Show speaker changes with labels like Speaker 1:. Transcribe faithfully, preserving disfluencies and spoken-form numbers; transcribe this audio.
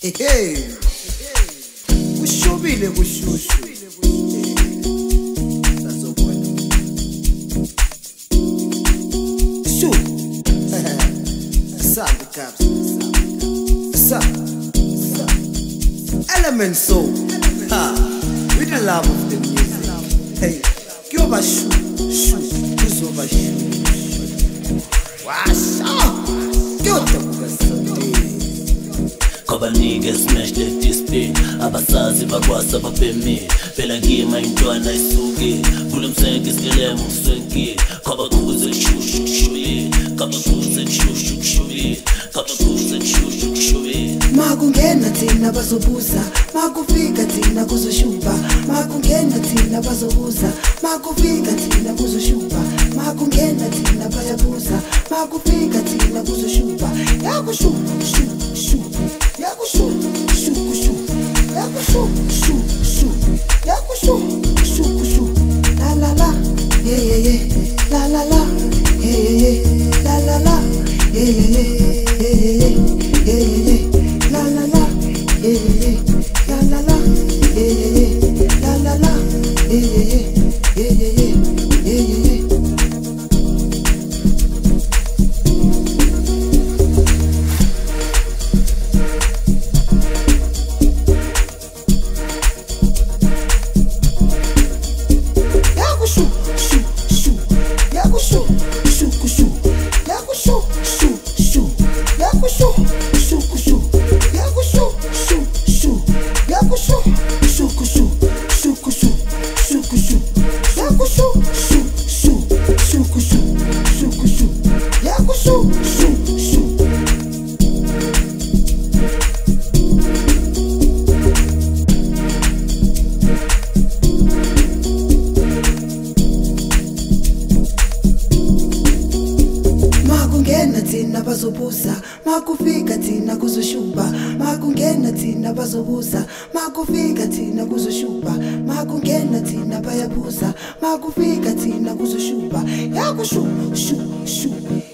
Speaker 1: Hey hey, kushubile kushushu. Sazobona. Shu. Sound caps. Sound. Element soul. Ha. With the love of the music. Hey, give a shu. Shu. Shu over shu. Washa. Give the Sunday.
Speaker 2: Koba niggas smash the display. Abasazi bakwasa bapemi. Phela ngima intwana isuke. Kule msenke sikelema mswenke. Koba kuze shushu kshuye. Koba kuze shushu kshuye. Koba kuze shushu kshuye.
Speaker 3: Makungena thina bazobuza, makufika thina kuzoshuba. Makungena thina bazobuza, makufika thina kuzoshuba. Makungena thina bayabuza, makufika thina kuzoshuba. Yakushu shu shu. Yakushu shu shu. Yakushu shu shu. Yakushu shu shu. La la la. Yeah yeah yeah. La la la. Yeah yeah yeah. La la la. Yeah yeah yeah. Yeah yeah yeah. Yeah yeah yeah. La la la, yeah yeah, la la la, yeah yeah, la la la, yeah yeah, yeah yeah, yeah yeah. Yakushu, shu, shu, yakushu, shu, shu, yakushu, shu, shu, yakushu. Makungena thina bazobuza, makufika thina kuzoshuba. Makungena thina bazobuza, makufika thina kuzoshuba. Makungena thina bayabuza, makufika thina kuzoshuba. Yakushu shu shu.